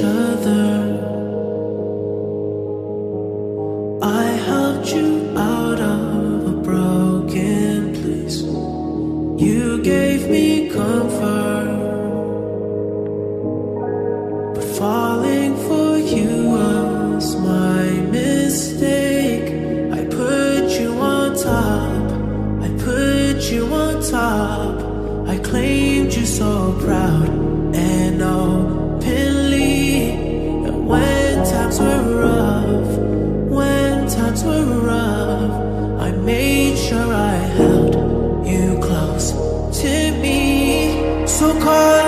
other. I helped you out of a broken place. You gave me comfort, but falling for you was my mistake. I put you on top, I put you on top. I claimed you so proud and openly. And when times were rough, when times were rough, I made sure I held you close to me. So call